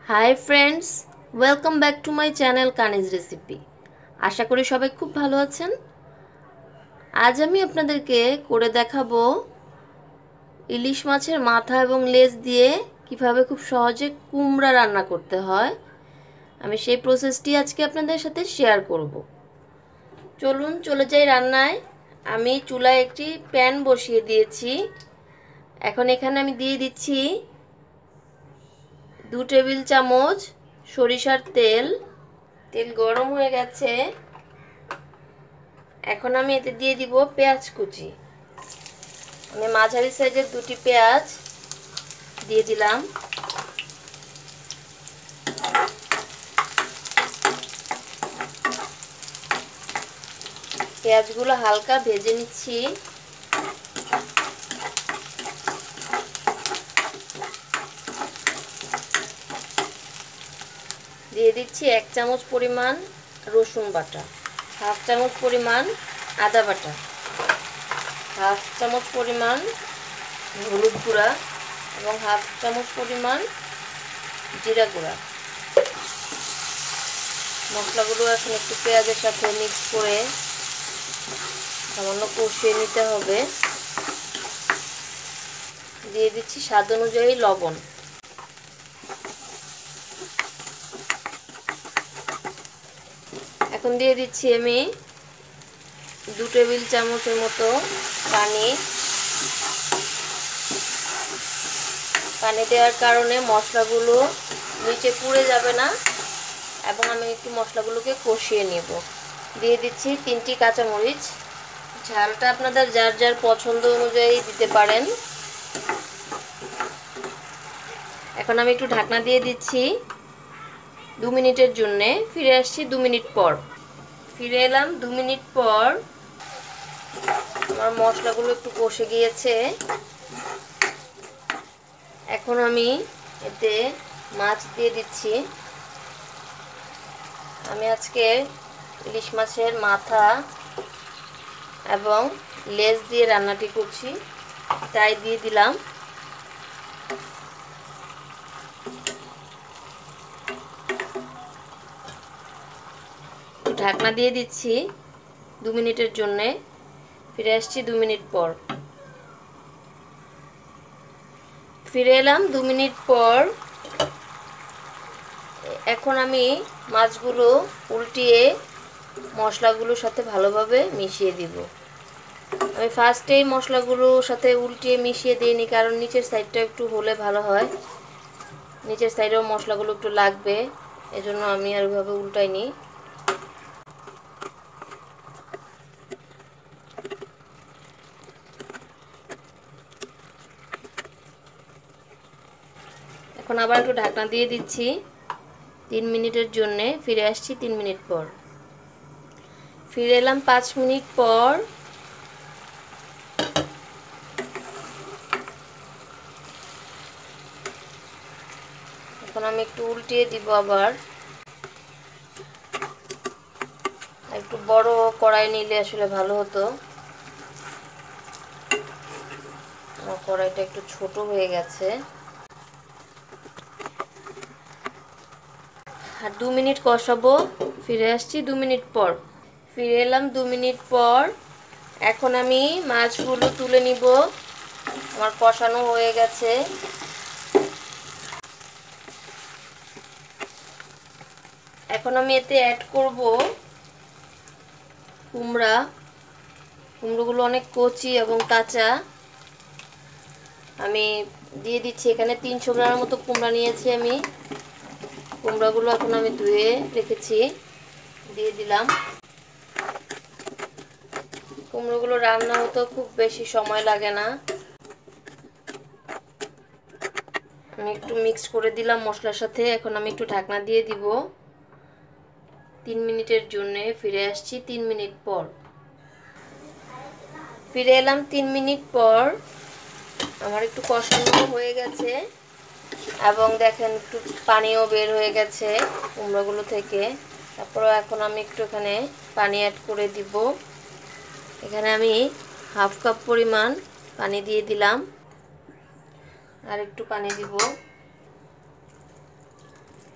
High friends, welcome back to my channel Kaniz recipe. আশা করি সবাই খুব ভালো আছেন। আজ আমি আপনাদেরকে করে দেখাবো ইলিশ মাছের মাথা এবং লেজ দিয়ে কিভাবে খুব সহজে কুমড়া রান্না করতে হয়। আমি সেই প্রসেসটি আজকে আপনাদের সাথে শেয়ার করব। চলুন চলে যাই রান্নায়। আমি চুলায় একটি প্যান বসিয়ে দিয়েছি। এখন এখানে আমি দিয়ে দিচ্ছি 2 টেবিল চামচ সরিষার তেল। তেল গরম হয়ে গেছে। এখন আমি এতে দিয়ে দিব পেঁয়াজ কুচি। আমি মাঝারি সাইজের 2টি পেঁয়াজ দিয়ে দিলাম। পেঁয়াজগুলো হালকা ভেজে নিচ্ছি। দিয়ে দিচ্ছি 1 চামচ পরিমাণ রসুন বাটা, 1/2 চামচ পরিমাণ আদা বাটা, 1/2 চামচ পরিমাণ হলুদ গুঁড়া এবং 1/2 চামচ পরিমাণ জিরা গুঁড়া। মশলাগুলো এখন একটু পেঁয়াজের সাথে মিক্স করে সামান্য কষিয়ে নিতে হবে। দিয়ে দিচ্ছি স্বাদ অনুযায়ী লবণ। এখন দিয়ে দিচ্ছি আমি 2 টেবিল চামচের মতো পানি। পানি দেওয়ার কারণে মশলাগুলো নিচে পুড়ে যাবে না এবং আমি একটু মশলাগুলোকে কষিয়ে নেব। দিয়ে দিচ্ছি 3টি কাঁচামরিচ। ঝালটা আপনাদের যার যার পছন্দ অনুযায়ী দিতে পারেন। এখন আমি একটু ঢাকনা দিয়ে দিচ্ছি 2 মিনিটের জন্য। ফিরে আসছি 2 মিনিট পর। ফিরে এলাম 2 মিনিট পর। আমার মশলাগুলো একটু কষে গিয়েছে। এখন আমি এতে মাছ দিয়ে দিচ্ছি। আমি আজকে ইলিশ মাছের মাথা এবং লেজ দিয়ে রান্নাটি করছি, তাই দিয়ে দিলাম। ঢাকনা দিয়ে দিচ্ছি 2 মিনিটের জন্য। ফিরে আসছি 2 মিনিট পর। ফিরে এলাম 2 মিনিট পর। এখন আমি মাছগুলো উল্টিয়ে মশলাগুলোর সাথে ভালোভাবে মিশিয়ে দিব। আমি ফার্স্টেই মশলাগুলোর সাথে উল্টিয়ে মিশিয়ে দিইনি, কারণ নিচের সাইডটা একটু হলে ভালো হয়। নিচের সাইডেও মশলাগুলো একটু লাগবে, এজন্য আমি আর ওইভাবে উল্টাইনি। এখন আবার একটু ঢাকনা দিয়ে দিচ্ছি 3 মিনিটের জন্য। ফিরে আসছি 3 মিনিট পর। ফিরে এলাম 5 মিনিট পর। এখন আমি একটু উল্টিয়ে দিব আবার। একটু বড় কড়াই নিলে আসলে ভালো হতো। আমার কড়াইটা একটু ছোট হয়ে গেছে। আর 2 মিনিট কষাবো। ফিরে আসছি 2 মিনিট পর। ফিরে এলাম 2 মিনিট পর। এখন আমি মাছগুলো তুলে নিব। আমার কষানো হয়ে গেছে। এখন আমি এতে অ্যাড করব কুমড়া। কুমড়োগুলো অনেক কচি এবং কাঁচা। আমি দিয়ে দিচ্ছি এখানে 300 গ্রামের মতো কুমড়া নিয়েছি আমি। কুমড়াগুলো এখন আমি ধুয়ে রেখেছি, দিয়ে দিলাম। কুমড়োগুলো রান্না হতে খুব বেশি সময় লাগে না। আমি একটু মিক্স করে দিলাম মশলার সাথে। এখন আমি একটু ঢাকনা দিয়ে দিব 3 মিনিটের জন্য। ফিরে আসছি 3 মিনিট পর। ফিরে এলাম 3 মিনিট পর। আমার একটু কষানো হয়ে গেছে এবং দেখেন একটু পানিও বের হয়ে গেছে কুমড়োগুলো থেকে। তারপরে এখন আমি একটু এখানে পানি অ্যাড করে দিব। এখানে আমি 1/2 কাপ পরিমাণ পানি দিয়ে দিলাম। আর একটু পানি দিব।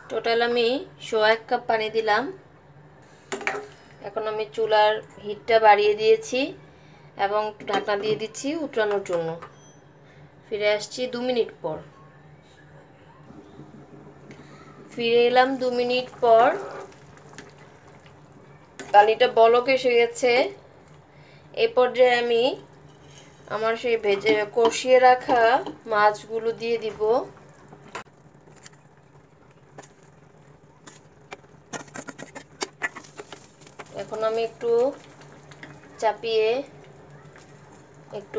টোটাল আমি 1 কাপ পানি দিলাম। এখন আমি চুলার হিটটা বাড়িয়ে দিয়েছি এবং ঢাকনা দিয়ে দিচ্ছি উতরানোর জন্য। ফিরে আসছি 2 মিনিট পর। ফিরে এলাম 2 মিনিট পর। পানিটা বলক এসে গেছে। এই পর্যায়ে আমি আমার সেই ভেজে কষিয়ে রাখা মাছগুলো দিয়ে দিব। এখন আমি একটু চাপিয়ে একটু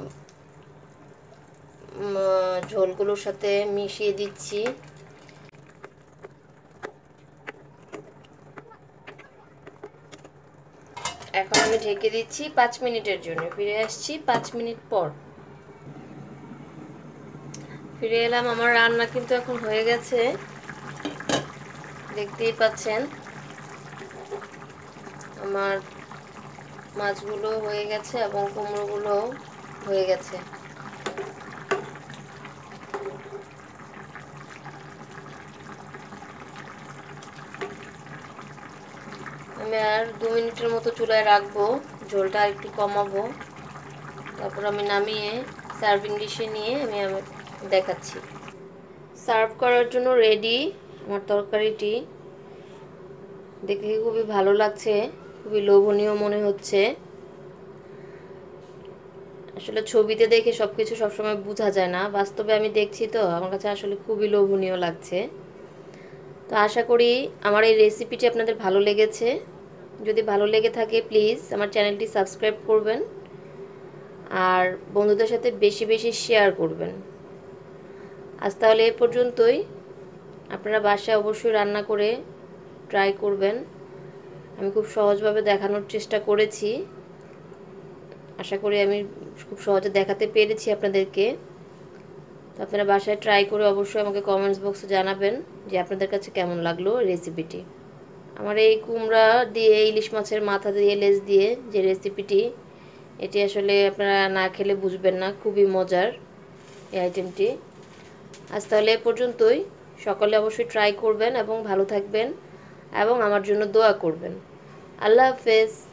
ঝোলগুলোর সাথে মিশিয়ে দিচ্ছি। এখন আমি ঢেকে দিচ্ছি 5 মিনিটের জন্য। ফিরে আসছি 5 মিনিট পর। ফিরে এলাম। আমার রান্না কিন্তু এখন হয়ে গেছে, দেখতেই পাচ্ছেন। আমার মাছগুলো হয়ে গেছে এবং কুমড়োগুলো হয়ে গেছে। আমি আর 2 মিনিটের মতো চুলায় রাখবো, ঝোলটা একটু কমাবো, তারপর আমি নামিয়ে সার্ভিং ডিশে নিয়ে আমি দেখাচ্ছি। সার্ভ করার জন্য রেডি আমার তরকারিটি। দেখে খুবই ভালো লাগছে, খুবই লোভনীয় মনে হচ্ছে। আসলে ছবিতে দেখে সবকিছু সবসময় বোঝা যায় না, বাস্তবে আমি দেখছি তো আমার কাছে আসলে খুবই লোভনীয় লাগছে। তো আশা করি আমার এই রেসিপিটি আপনাদের ভালো লেগেছে। যদি ভালো লেগে থাকে প্লিজ আমার চ্যানেলটি সাবস্ক্রাইব করবেন আর বন্ধুদের সাথে বেশি বেশি শেয়ার করবেন। আজ তাহলে এ পর্যন্তই। আপনারা বাসায় অবশ্যই রান্না করে ট্রাই করবেন। আমি খুব সহজভাবে দেখানোর চেষ্টা করেছি। আশা করি আমি খুব সহজে দেখাতে পেরেছি আপনাদেরকে। তো আপনারা বাসায় ট্রাই করে অবশ্যই আমাকে কমেন্টস বক্সে জানাবেন যে আপনাদের কাছে কেমন লাগলো রেসিপিটি। আমার এই কুমড়া দিয়ে ইলিশ মাছের মাথা দিয়ে লেজ দিয়ে যে রেসিপিটি, এটি আসলে আপনারা না খেলে বুঝবেন না, খুবই মজার এই আইটেমটি। আজ তাহলে এ পর্যন্তই। সকলে অবশ্যই ট্রাই করবেন এবং ভালো থাকবেন এবং আমার জন্য দোয়া করবেন। আল্লাহ হাফেজ।